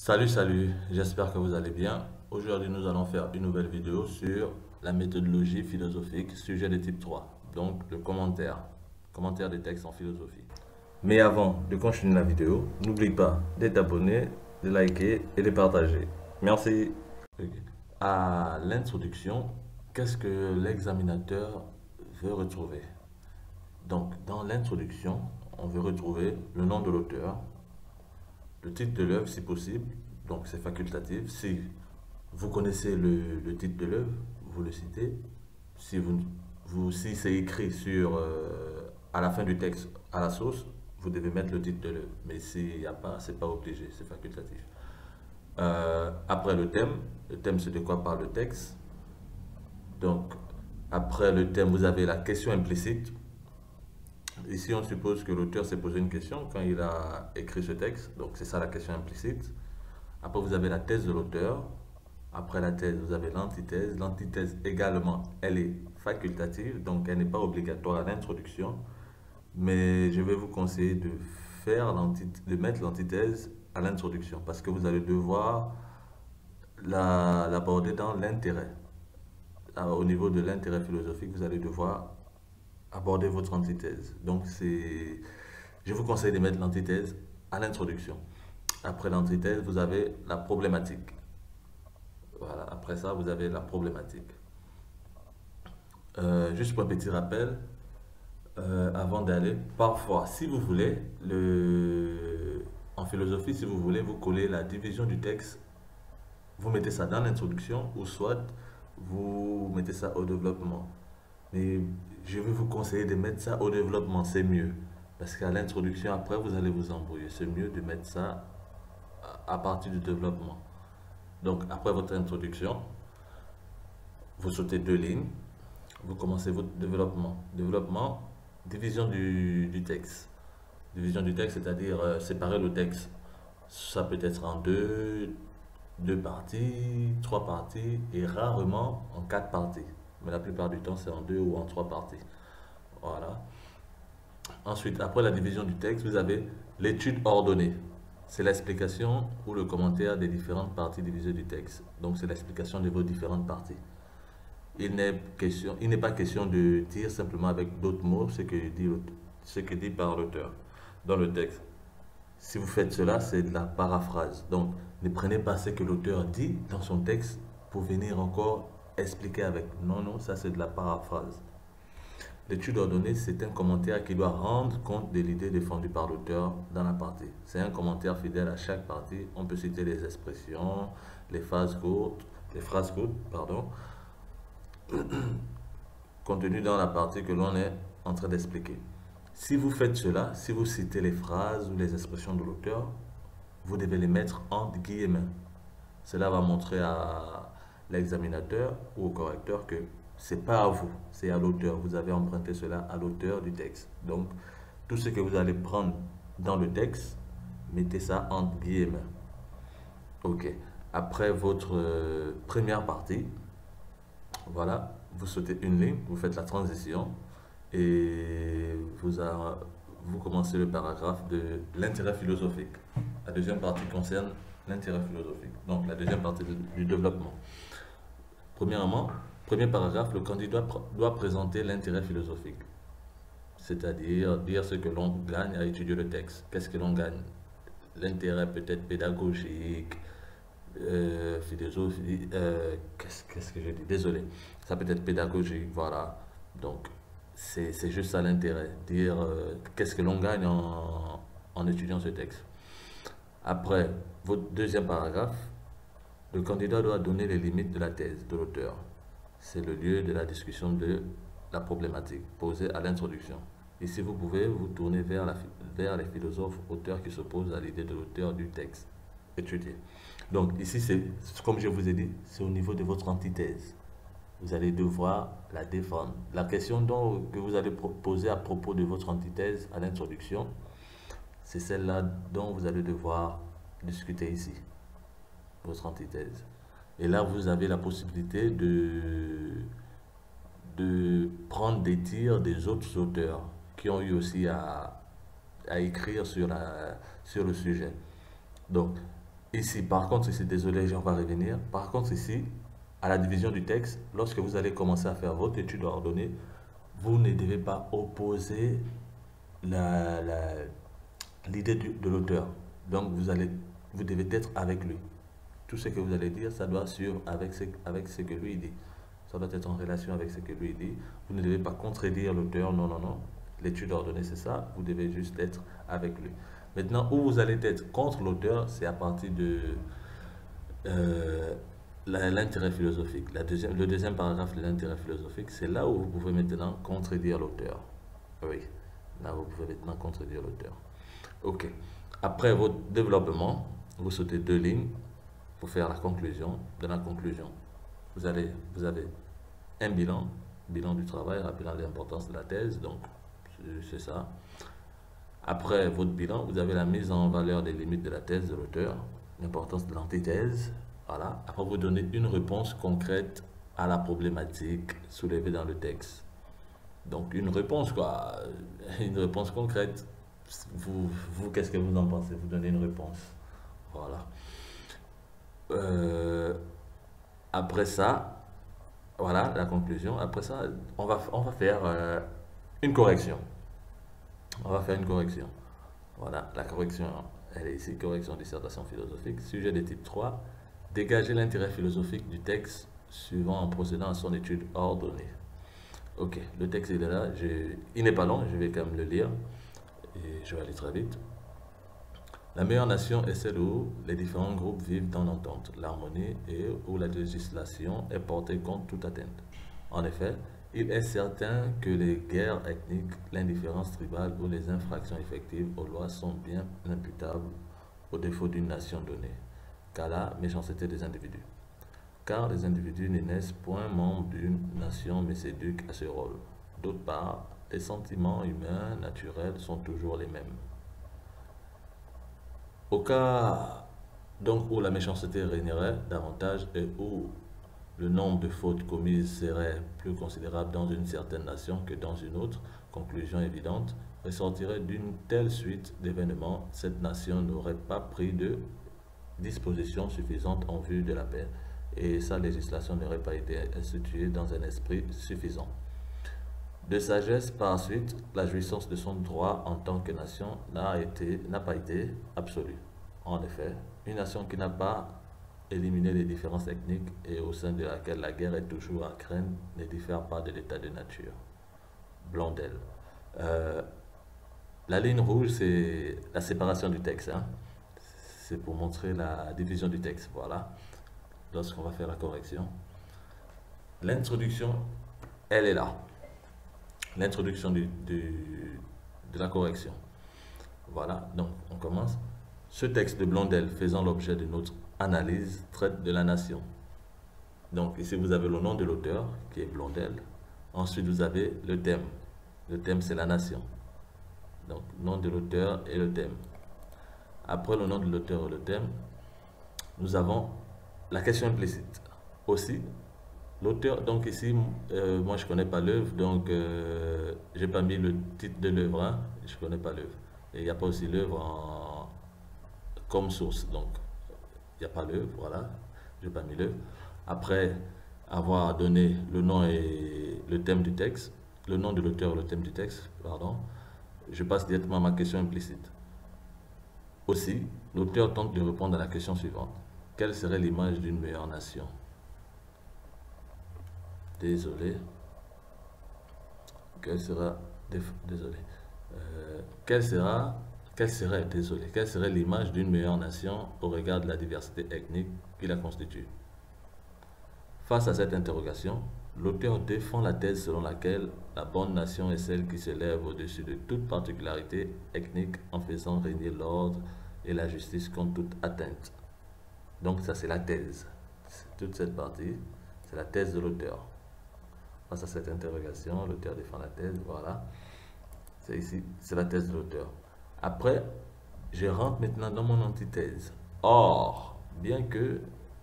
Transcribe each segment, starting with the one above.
Salut, j'espère que vous allez bien. Aujourd'hui, nous allons faire une nouvelle vidéo sur la méthodologie philosophique, sujet de type 3, donc le commentaire des textes en philosophie. Mais avant de continuer la vidéo, n'oublie pas d'être abonné, de liker et de partager. Merci. Ok. À l'introduction, qu'est-ce que l'examinateur veut retrouver? Donc, dans l'introduction, on veut retrouver le nom de l'auteur, le titre de l'œuvre si possible, donc c'est facultatif. Si vous connaissez le titre de l'œuvre, vous le citez. Si c'est écrit à la fin du texte, à la source, vous devez mettre le titre de l'œuvre. Mais s'il n'y a pas, c'est pas obligé, c'est facultatif. Après le thème c'est de quoi parle le texte. Donc, après le thème, vous avez la question implicite. Ici, on suppose que l'auteur s'est posé une question quand il a écrit ce texte. Donc, c'est ça la question implicite. Après, vous avez la thèse de l'auteur. Après la thèse, vous avez l'antithèse. L'antithèse également, elle est facultative, donc elle n'est pas obligatoire à l'introduction. Mais je vais vous conseiller de mettre l'antithèse à l'introduction parce que vous allez devoir l'aborder dans l'intérêt. Au niveau de l'intérêt philosophique, vous allez devoir aborder votre antithèse. Donc, je vous conseille de mettre l'antithèse à l'introduction. Après l'antithèse, vous avez la problématique. Voilà, après ça, vous avez la problématique. Juste pour un petit rappel, avant d'aller, parfois, si vous voulez, en philosophie, si vous voulez, vous collez la division du texte, vous mettez ça dans l'introduction, ou soit vous mettez ça au développement. Mais je vais vous conseiller de mettre ça au développement, c'est mieux. Parce qu'à l'introduction, après, vous allez vous embrouiller. C'est mieux de mettre ça à partir du développement. Donc, après votre introduction, vous sautez 2 lignes, vous commencez votre développement. Développement, division du texte. Division du texte, c'est-à-dire séparer le texte. Ça peut être en deux parties, 3 parties et rarement en 4 parties. Mais la plupart du temps, c'est en 2 ou en 3 parties. Voilà. Ensuite, après la division du texte, vous avez l'étude ordonnée. C'est l'explication ou le commentaire des différentes parties divisées du texte. Donc, c'est l'explication de vos différentes parties. Il n'est pas question de dire simplement avec d'autres mots ce que dit par l'auteur dans le texte. Si vous faites cela, c'est de la paraphrase. Donc, ne prenez pas ce que l'auteur dit dans son texte pour venir encore expliquer avec. Non, non, ça c'est de la paraphrase. L'étude ordonnée, c'est un commentaire qui doit rendre compte de l'idée défendue par l'auteur dans la partie. C'est un commentaire fidèle à chaque partie. On peut citer les expressions, les phrases courtes, pardon, contenues dans la partie que l'on est en train d'expliquer. Si vous faites cela, si vous citez les phrases ou les expressions de l'auteur, vous devez les mettre entre guillemets. Cela va montrer à l'examinateur ou au correcteur que c'est pas à vous, c'est à l'auteur. Vous avez emprunté cela à l'auteur du texte. Donc, tout ce que vous allez prendre dans le texte, mettez ça entre guillemets. Ok. Après votre première partie, voilà, vous sautez 1 ligne, vous faites la transition et vous commencez le paragraphe de l'intérêt philosophique. La deuxième partie concerne l'intérêt philosophique, donc la deuxième partie du développement. Premièrement, premier paragraphe, le candidat doit présenter l'intérêt philosophique, c'est-à-dire dire ce que l'on gagne à étudier le texte. Qu'est-ce que l'on gagne? L'intérêt peut être pédagogique, philosophie, qu'est-ce que j'ai dit? Désolé, ça peut être pédagogique, voilà. Donc, c'est juste ça l'intérêt, dire qu'est-ce que l'on gagne en étudiant ce texte. Après, votre deuxième paragraphe, le candidat doit donner les limites de la thèse de l'auteur. C'est le lieu de la discussion de la problématique posée à l'introduction. Ici, vous pouvez vous tourner vers les philosophes auteurs qui s'opposent à l'idée de l'auteur du texte étudié. Donc, ici, c'est comme je vous ai dit, c'est au niveau de votre antithèse. Vous allez devoir la défendre. La question que vous allez poser à propos de votre antithèse à l'introduction, c'est celle-là dont vous allez devoir discuter ici, votre antithèse. Et là, vous avez la possibilité de prendre des tirs des autres auteurs qui ont eu aussi à écrire sur le sujet. Donc, Ici, par contre, ici, désolé, on va revenir. Par contre, ici, à la division du texte, lorsque vous allez commencer à faire votre étude ordonnée, vous ne devez pas opposer la, la- l'idée de l'auteur. Donc, vous devez être avec lui. Tout ce que vous allez dire, ça doit suivre avec ce que lui dit. Ça doit être en relation avec ce que lui dit. Vous ne devez pas contredire l'auteur, non, non, non. L'étude ordonnée, c'est ça. Vous devez juste être avec lui. Maintenant, où vous allez être contre l'auteur, c'est à partir de euh, l'intérêt philosophique. Le deuxième paragraphe de l'intérêt philosophique, c'est là où vous pouvez maintenant contredire l'auteur. Oui, là où vous pouvez maintenant contredire l'auteur. Ok. Après votre développement, vous sautez 2 lignes pour faire la conclusion. Dans la conclusion, vous avez un bilan du travail, rappelant l'importance de la thèse. Donc, c'est ça. Après votre bilan, vous avez la mise en valeur des limites de la thèse de l'auteur, l'importance de l'antithèse. Voilà. Après, vous donnez une réponse concrète à la problématique soulevée dans le texte. Donc, une réponse, quoi. Une réponse concrète. Qu'est-ce que vous en pensez? Vous donnez une réponse. Voilà. Euh, Après ça, voilà la conclusion. Après ça, on va faire une correction. On va faire une correction. Voilà, la correction, elle est ici, correction dissertation philosophique. Sujet de type 3, dégager l'intérêt philosophique du texte suivant en procédant à son étude ordonnée. Ok, le texte il est là, il n'est pas long, je vais quand même le lire et je vais aller très vite. La meilleure nation est celle où les différents groupes vivent dans l'entente, l'harmonie et où la législation est portée contre toute atteinte. En effet, il est certain que les guerres ethniques, l'indifférence tribale ou les infractions effectives aux lois sont bien imputables au défaut d'une nation donnée, qu'à la méchanceté des individus. Car les individus ne naissent point membres d'une nation mais s'éduquent à ce rôle. D'autre part, les sentiments humains naturels sont toujours les mêmes. Au cas donc où la méchanceté régnerait davantage et où le nombre de fautes commises serait plus considérable dans une certaine nation que dans une autre, conclusion évidente, ressortirait d'une telle suite d'événements, cette nation n'aurait pas pris de dispositions suffisantes en vue de la paix et sa législation n'aurait pas été instituée dans un esprit suffisant. De sagesse, par suite, la jouissance de son droit en tant que nation n'a pas été absolue. En effet, une nation qui n'a pas éliminé les différences ethniques et au sein de laquelle la guerre est toujours à craindre ne diffère pas de l'état de nature. Blondel. Euh, la ligne rouge, c'est la séparation du texte. Hein. C'est pour montrer la division du texte. Voilà. Lorsqu'on va faire la correction. L'introduction, elle est là. L'introduction de la correction. Voilà, donc on commence. Ce texte de Blondel faisant l'objet de notre analyse traite de la nation. Donc ici vous avez le nom de l'auteur qui est Blondel. Ensuite vous avez le thème. Le thème c'est la nation. Donc nom de l'auteur et le thème. Après le nom de l'auteur et le thème, nous avons la question implicite. Aussi, l'auteur, donc ici, moi je connais pas l'œuvre, donc j'ai pas mis le titre de l'œuvre, hein, je connais pas l'œuvre. Et il n'y a pas aussi l'œuvre comme source, donc il n'y a pas l'œuvre, voilà, j'ai pas mis l'œuvre. Après avoir donné le nom et le thème du texte, le nom de l'auteur et le thème du texte, pardon, je passe directement à ma question implicite. Aussi, l'auteur tente de répondre à la question suivante. Quelle serait l'image d'une meilleure nation? Désolé. Désolé. Quelle serait l'image d'une meilleure nation au regard de la diversité ethnique qui la constitue? Face à cette interrogation, l'auteur défend la thèse selon laquelle la bonne nation est celle qui s'élève au-dessus de toute particularité ethnique en faisant régner l'ordre et la justice contre toute atteinte. Donc ça c'est la thèse. Toute cette partie, c'est la thèse de l'auteur. Face à cette interrogation, l'auteur défend la thèse, voilà. C'est ici, c'est la thèse de l'auteur. Après, je rentre maintenant dans mon antithèse. Bien que,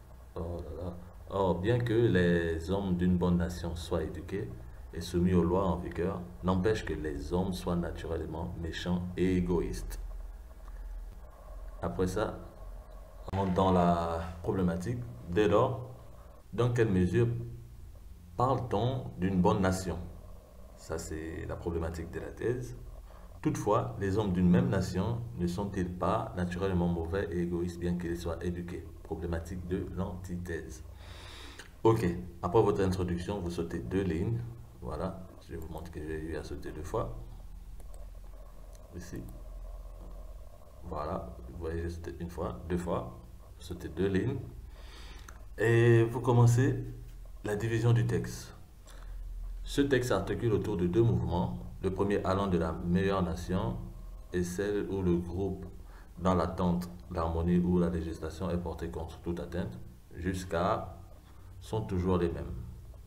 bien que les hommes d'une bonne nation soient éduqués et soumis aux lois en vigueur, n'empêche que les hommes soient naturellement méchants et égoïstes. Après ça, rentre dans la problématique. Dès lors, dans quelle mesure parle-t-on d'une bonne nation? Ça, c'est la problématique de la thèse. Toutefois, les hommes d'une même nation ne sont-ils pas naturellement mauvais et égoïstes bien qu'ils soient éduqués? Problématique de l'antithèse. Ok, après votre introduction, vous sautez 2 lignes. Voilà, je vais vous montrer que j'ai eu à sauter 2 fois. Ici. Voilà, vous voyez, j'ai sauté 1 fois, 2 fois. Vous sautez 2 lignes. Et vous commencez la division du texte. Ce texte s'articule autour de 2 mouvements. Le premier allant de la meilleure nation est celle où le groupe, dans l'attente, l'harmonie ou la législation est portée contre toute atteinte, jusqu'à sont toujours les mêmes.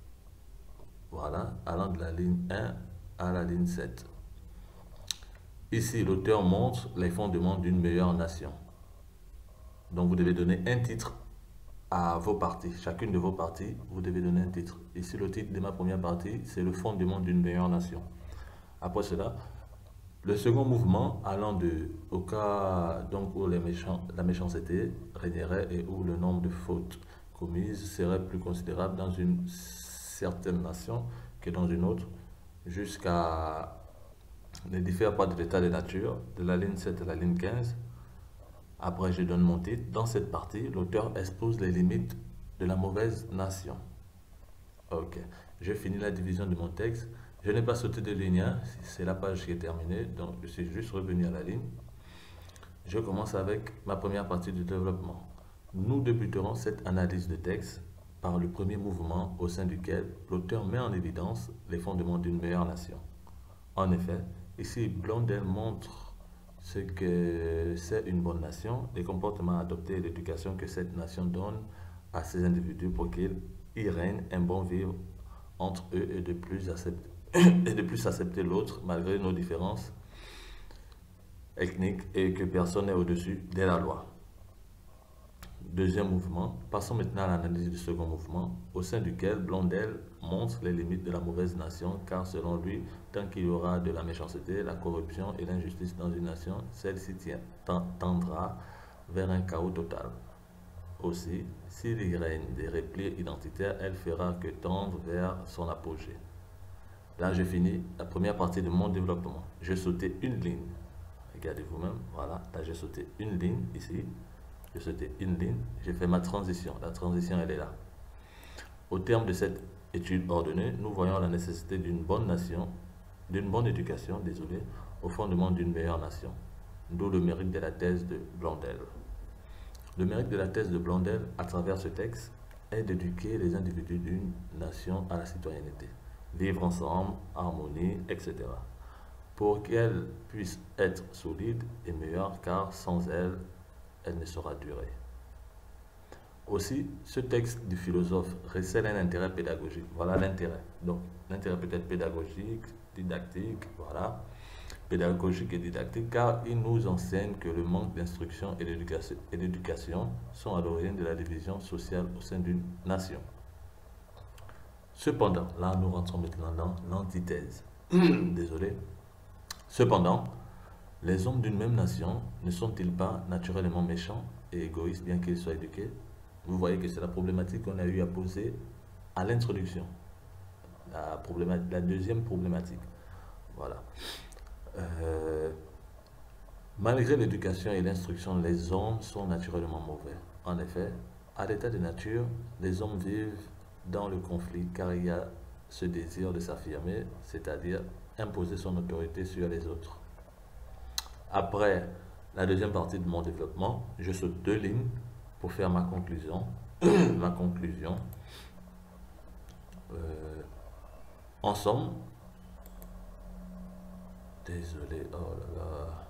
Voilà, allant de la ligne 1 à la ligne 7. Ici, l'auteur montre les fondements d'une meilleure nation. Donc, vous devez donner un titre à vos parties. Chacune de vos parties, vous devez donner un titre. Ici, le titre de ma première partie, c'est le fondement d'une meilleure nation. Après cela, le second mouvement allant au cas donc où la méchanceté régnerait et où le nombre de fautes commises serait plus considérable dans une certaine nation que dans une autre, jusqu'à ne diffère pas de l'état de nature, de la ligne 7 à la ligne 15. Après, je donne mon titre. Dans cette partie, l'auteur expose les limites de la mauvaise nation. Ok, je finis la division de mon texte. Je n'ai pas sauté de ligne 1, c'est la page qui est terminée, donc je suis juste revenu à la ligne. Je commence avec ma première partie du développement. Nous débuterons cette analyse de texte par le premier mouvement au sein duquel l'auteur met en évidence les fondements d'une meilleure nation. En effet, ici Blondel montre ce que c'est une bonne nation, les comportements adoptés et l'éducation que cette nation donne à ses individus pour qu'il y règne un bon vivre entre eux et de plus accepter l'autre malgré nos différences ethniques et que personne n'est au-dessus de la loi. Deuxième mouvement, passons maintenant à l'analyse du second mouvement, au sein duquel Blondel montre les limites de la mauvaise nation, car selon lui, tant qu'il y aura de la méchanceté, la corruption et l'injustice dans une nation, celle-ci tendra vers un chaos total. Aussi, s'il y règne des replis identitaires, elle fera que tendre vers son apogée. Là, je finis la première partie de mon développement. Je sautais 1 ligne. Regardez vous-même, voilà, là j'ai sauté 1 ligne ici. J'ai sauté 1 ligne, j'ai fait ma transition. La transition, elle est là. Au terme de cette étude ordonnée, nous voyons la nécessité d'une bonne nation, d'une bonne éducation, désolé, au fondement d'une meilleure nation. D'où le mérite de la thèse de Blondel. Le mérite de la thèse de Blondel, à travers ce texte, est d'éduquer les individus d'une nation à la citoyenneté, vivre ensemble, harmonie, etc. Pour qu'elle puisse être solide et meilleure, car sans elle, elle ne saura durer. Aussi, ce texte du philosophe recèle un intérêt pédagogique. Voilà l'intérêt. Donc, l'intérêt peut être pédagogique, didactique, voilà. Pédagogique et didactique, car il nous enseigne que le manque d'instruction et d'éducation sont à l'origine de la division sociale au sein d'une nation. Cependant, là nous rentrons maintenant dans l'antithèse. Désolé. Cependant, les hommes d'une même nation ne sont-ils pas naturellement méchants et égoïstes bien qu'ils soient éduqués? Vous voyez que c'est la problématique qu'on a eu à poser à l'introduction. La deuxième problématique. Voilà. Malgré l'éducation et l'instruction, les hommes sont naturellement mauvais. En effet, à l'état de nature, les hommes vivent dans le conflit car il y a ce désir de s'affirmer, c'est-à-dire imposer son autorité sur les autres. Après la deuxième partie de mon développement, je saute 2 lignes pour faire ma conclusion. Ma conclusion. En somme, désolé, oh là là.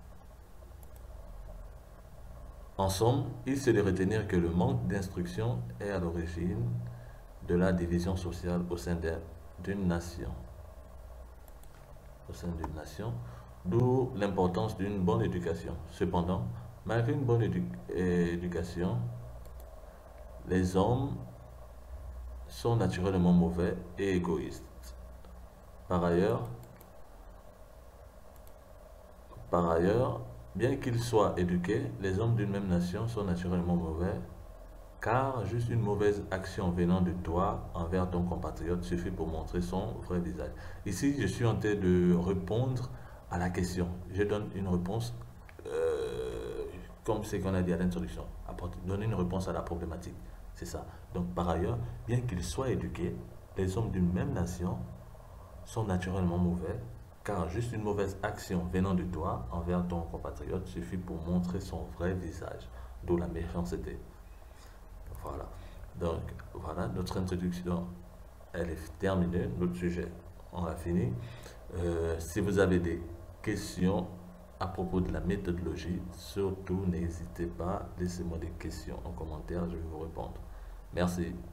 En somme, il se de retenir que le manque d'instruction est à l'origine de la division sociale au sein d'une nation. Au sein d'une nation, d'où l'importance d'une bonne éducation. Cependant, malgré une bonne éducation, les hommes sont naturellement mauvais et égoïstes. Par ailleurs, Bien qu'ils soient éduqués, les hommes d'une même nation sont naturellement mauvais, car juste une mauvaise action venant de toi envers ton compatriote suffit pour montrer son vrai visage. Ici, je suis en train de répondre à la question. Je donne une réponse comme ce qu'on a dit à l'introduction. Donner une réponse à la problématique. C'est ça. Donc, par ailleurs, bien qu'ils soient éduqués, les hommes d'une même nation sont naturellement mauvais, car juste une mauvaise action venant de toi envers ton compatriote suffit pour montrer son vrai visage, d'où la méchanceté. Voilà. Donc, voilà, notre introduction, elle est terminée. Notre sujet, on a fini. Si vous avez des questions à propos de la méthodologie, surtout n'hésitez pas, laissez-moi des questions en commentaire, je vais vous répondre. Merci.